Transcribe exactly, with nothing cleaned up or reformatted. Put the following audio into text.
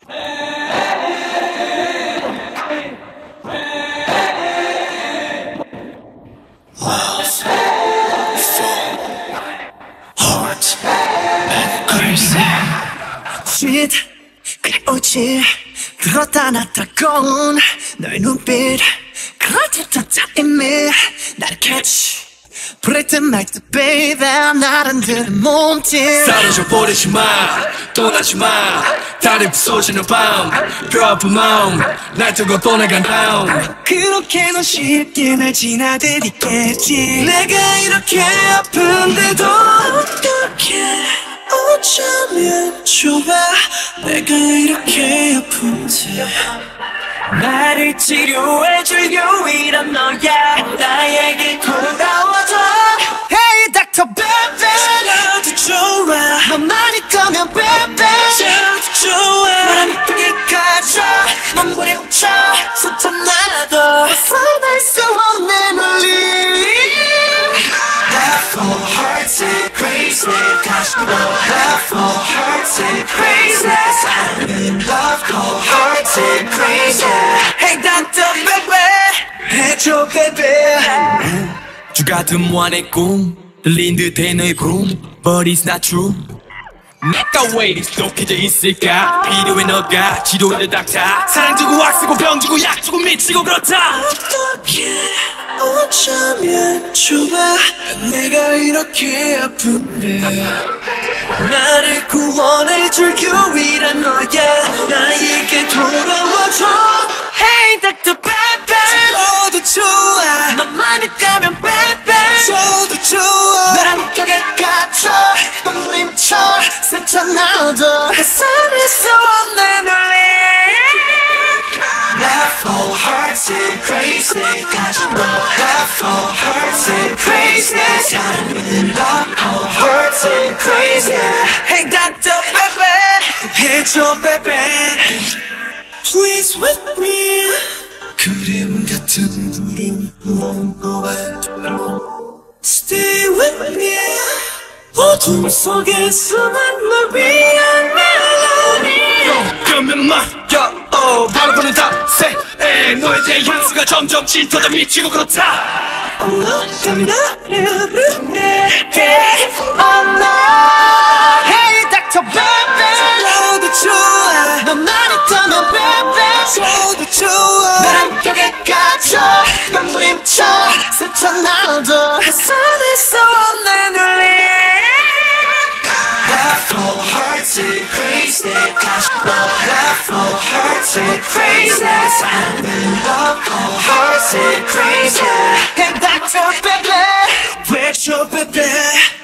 Sweet, 그래 오지 그렇다 놨다곤 너의 눈빛 그럴 듯하다 이미 나를 catch 부를 듯 말 듯 baby 나른들의 몸짓 사라져 버리지 마 떠나지 마 달이 부서지는 밤 뼈아픈 마음 날 두고 떠나간 다음 그렇게 넌 쉽게 날 지나들이겠지 내가 이렇게 아픈데도 어떻게 어쩌면 좋아 내가 이렇게 아픈데 나를 치료해줄 유일한 너야 나에게 돌아와줘 Hey 닥터 Bebe 저도 좋아 너만 있다면 Bebe 저도 좋아 나를 예쁘게 가져 넌 물에 훔쳐 쏟아놔도 벗어날 수 없는 논리 Left for hearts and crazy 다시 또 Left for hearts and crazy I'm in love cold hearts and crazy Hey 닥터 Bebe 해줘 Bebe 주 같은 무한의 꿈 들린 듯해 너의 부름 But it's not true 내가 왜 이리 똑해져 있을까 필요해 너가 지도해줄 닥터 사랑 주고 악 쓰고 병 주고 약 주고 미치고 그렇다 어떻게 어쩌면 좋아 내가 이렇게 아픈데 나를 구원해줄 유일한 너야 나에게 돌아와줘 Hey 닥터 Bebe 저도 좋아 너만 있다면 Bebe 저도 좋아 나랑 벽에 갇혀 눈물이 묻혀 스쳐나도 벗어날 수 없는 논리 Left for hearts and crazy 다시 또 Left for hearts and crazy I'm in love for hearts and crazy Hey 닥터 Bebe 해줘 Bebe Please with me 그림 같은 구름 Stay with me 어둠 속에서만 널 위한 멜로디 그러면 막여 어, 바로 보는 탓에 너에 대해 향수가 점점 짙어져 미치고 그렇다 어감이 나를 부르네 Oh no Hey 닥터 Bebe 너도 좋아 너만 있다면 Bebe 저도 좋아 나랑 벽에 갇혀 눈물이 묻혀 스쳐나도 벗어날 수 없는 논리 Left for hearts and crazy 다시 또 Left for hearts and crazy I'm in love for hearts and crazy Hey 닥터 Bebe 외쳐 Bebe